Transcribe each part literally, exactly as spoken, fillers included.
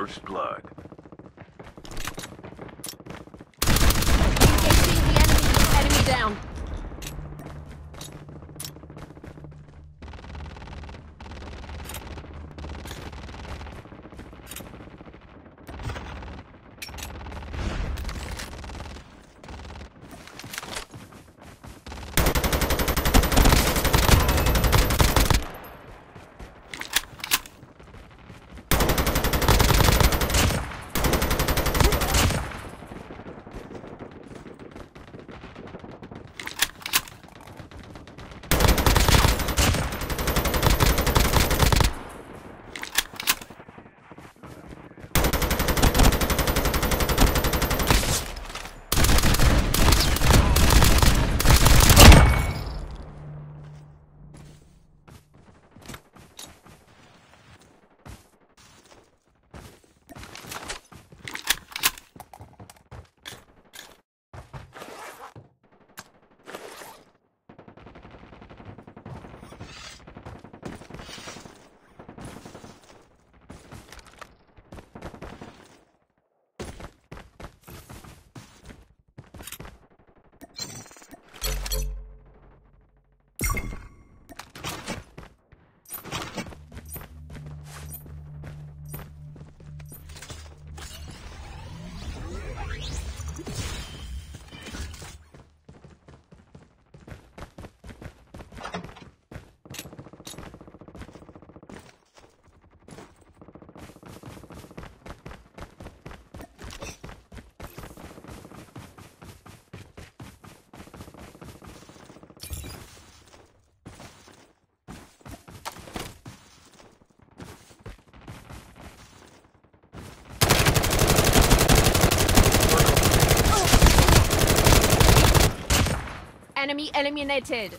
First blood. Engaging the enemy. Enemy down. Enemy eliminated.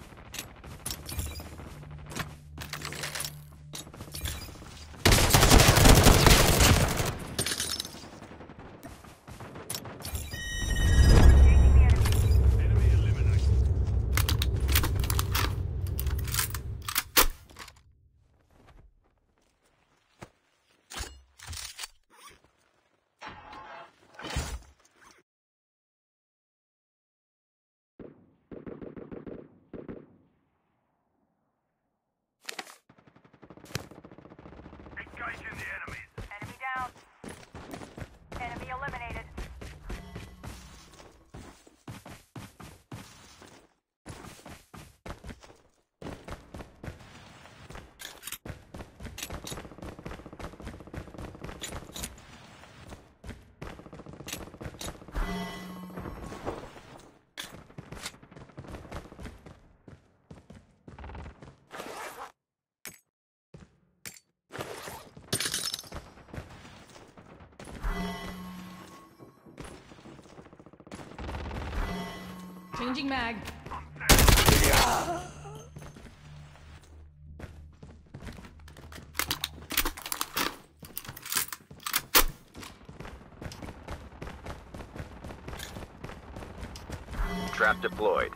Changing mag. Trap deployed.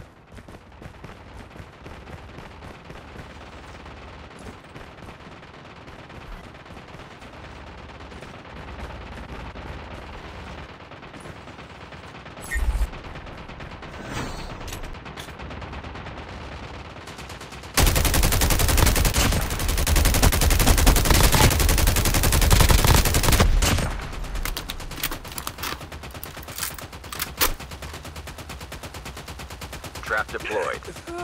Trap deployed.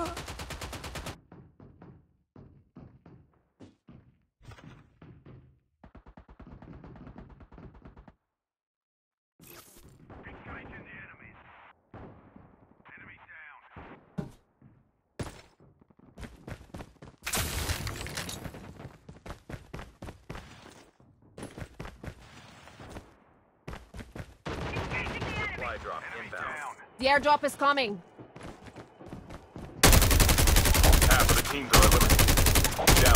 Supply drop inbound. The airdrop is coming. Half of the teams are eliminated. Down.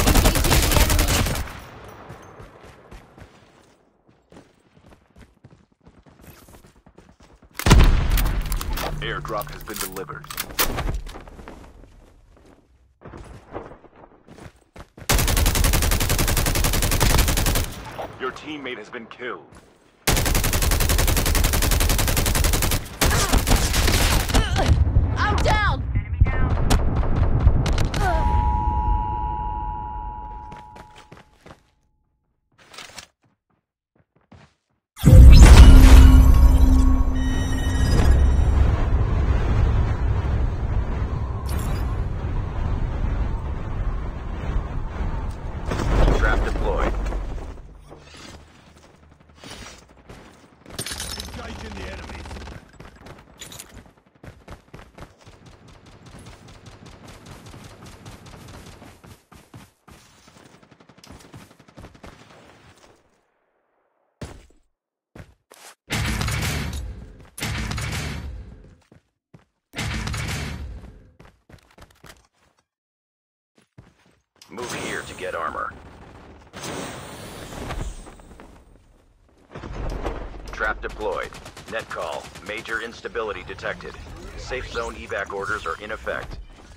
Engaging the enemy. Airdrop has been delivered. Your Your teammate has been killed. I'm down! Trap deployed. Engaging the enemies. Move here to get armor. Trap deployed. Net call. Major instability detected. Safe zone evac orders are in effect.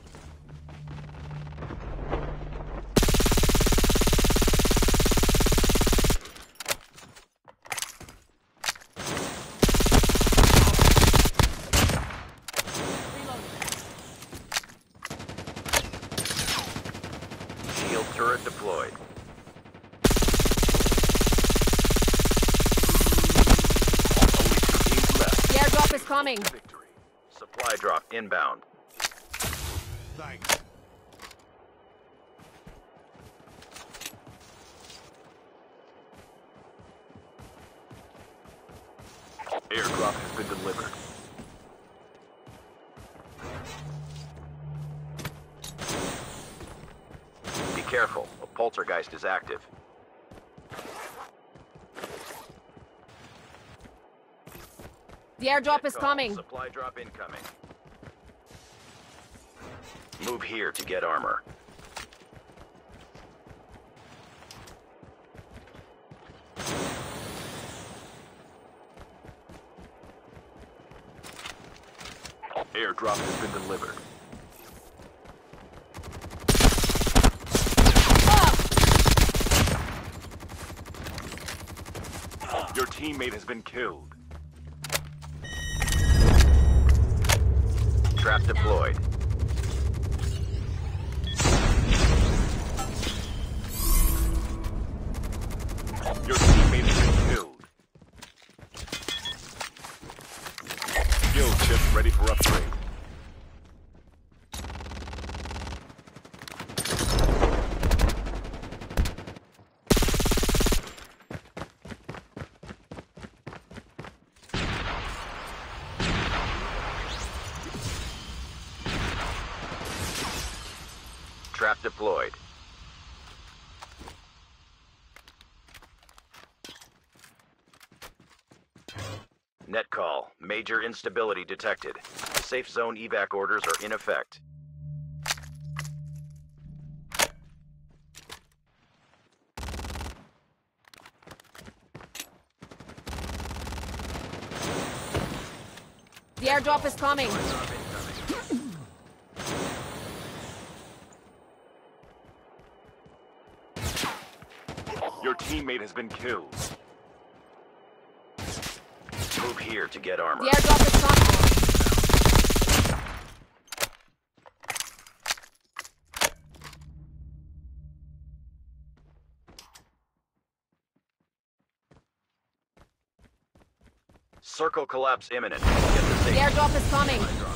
Shield turret deployed. Only two teams left. The airdrop is coming. Victory. Supply drop inbound. Thanks. Airdrop has been delivered. Be careful. A poltergeist is active. The airdrop Net is call. coming. Supply drop incoming. Move here to get armor. Airdrop has been delivered. Your teammate has been killed. Trap deployed. Your teammate has been killed. Skill chip ready for upgrade. Trap deployed. Net call. Major instability detected. Safe zone evac orders are in effect. The airdrop is coming. Your teammate has been killed. Move here to get armor. The airdrop is coming. Circle collapse imminent. Get the safe. The airdrop is coming. Supply drop.